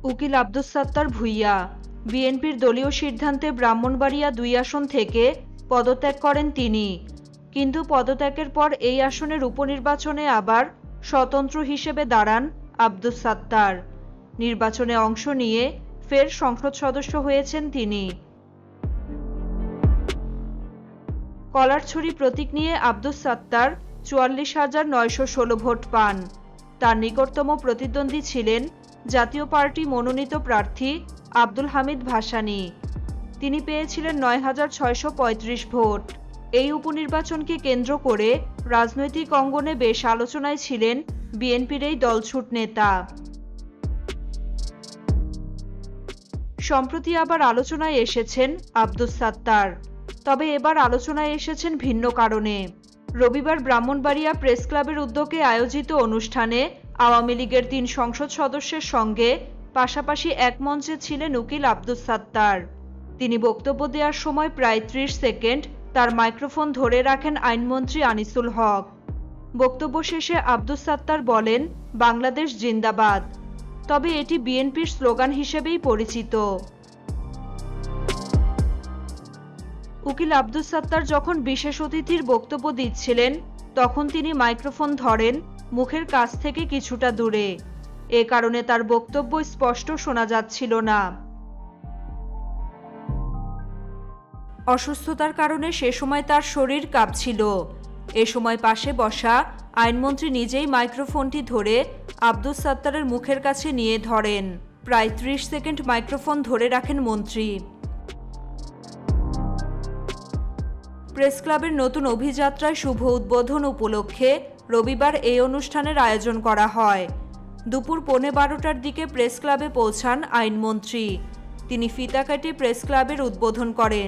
উকিল আব্দুস সাত্তার ভূঁইয়া বিএনপির দলীয় সিদ্ধান্তে ব্রাহ্মণবাড়িয়া ২ আসন থেকে পদত্যাগ করেন তিনি। কিন্তু পদত্যাগের পর এই আসনের উপনির্বাচনে আবার স্বতন্ত্র হিসেবে দাঁড়ান আব্দুস সাত্তার। নির্বাচনে অংশ নিয়ে ফের সংসদ সদস্য হয়েছেন তিনি। কলারছড়ি প্রতীক নিয়ে আব্দুস সাত্তার ৪৪,৯১৬ ভোট পান। তার নিকটতম প্রতিদ্বন্দ্বী ছিলেন জাতীয় পার্টি মনোনীত প্রার্থী আব্দুল হামিদ ভাসানী। তিনি পেয়েছিলেন ৯,৬৩৫ ভোট। এই উপনির্বাচনকে কেন্দ্র করে রাজনৈতিক অঙ্গনে বেশ আলোচনায় ছিলেন বিএনপির এই দলছুট নেতা। সম্প্রতি আবার আলোচনায় এসেছেন আব্দুস সাত্তার, তবে এবার আলোচনায় এসেছেন ভিন্ন কারণে। রবিবার ব্রাহ্মণবাড়িয়া প্রেস ক্লাবের উদ্যোগে আয়োজিত অনুষ্ঠানে আওয়ামী লীগের ৩ সংসদ সদস্যের সঙ্গে পাশাপাশি এক মঞ্চে ছিলেন উকিল আব্দুস সাত্তার। তিনি বক্তব্য দেওয়ার সময় প্রায় ৩০ সেকেন্ড তার মাইক্রোফোন ধরে রাখেন আইনমন্ত্রী আনিসুল হক। বক্তব্য শেষে আব্দুস সাত্তার বলেন, বাংলাদেশ জিন্দাবাদ। তবে এটি বিএনপির স্লোগান হিসেবেই পরিচিত। উকিল আব্দুস সাত্তার যখন বিশেষ অতিথির বক্তব্য দিচ্ছিলেন, তখন তিনি মাইক্রোফোন ধরেন মুখের কাছ থেকে কিছুটা দূরে। এ কারণে তার বক্তব্য স্পষ্ট শোনা যাচ্ছিল না। অসুস্থতার কারণে সে সময় তার শরীর কাঁপছিল। এ সময় পাশে বসা আইনমন্ত্রী নিজেই মাইক্রোফোনটি ধরে আব্দুস সাত্তারের মুখের কাছে নিয়ে ধরেন। প্রায় ৩০ সেকেন্ড মাইক্রোফোন ধরে রাখেন মন্ত্রী। প্রেস ক্লাবের নতুন অভিযাত্রায় শুভ উদ্বোধন উপলক্ষে রবিবার এই অনুষ্ঠানের আয়োজন করা হয়। দুপুর ১১:৩০টার দিকে প্রেস ক্লাবে পৌঁছান আইনমন্ত্রী। তিনি ফিতা কাটে প্রেস ক্লাবের উদ্বোধন করেন।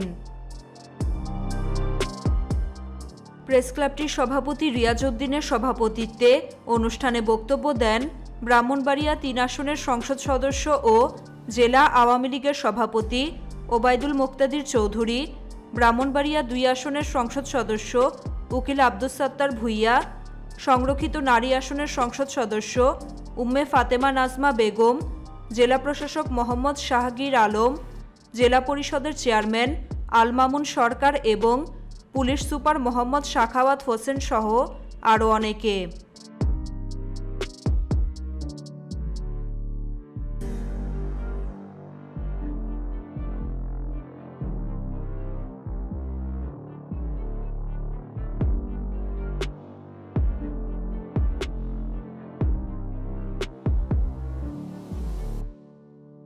প্রেস ক্লাবটির সভাপতি রিয়াজ উদ্দিনের সভাপতিত্বে অনুষ্ঠানে বক্তব্য দেন ব্রাহ্মণবাড়িয়া ৩ আসনের সংসদ সদস্য ও জেলা আওয়ামী লীগের সভাপতি ওবায়দুল মোক্তাদির চৌধুরী, ব্রাহ্মণবাড়িয়া ২ আসনের সংসদ সদস্য উকিল আব্দুস সাত্তার ভূঁইয়া, সংরক্ষিত নারী আসনের সংসদ সদস্য উম্মে ফাতেমা নাজমা বেগম, জেলা প্রশাসক মোহাম্মদ শাহগীর আলম, জেলা পরিষদের চেয়ারম্যান আল মামুন সরকার এবং পুলিশ সুপার মোহাম্মদ সাখাওয়াত হোসেন সহ আরও অনেকে।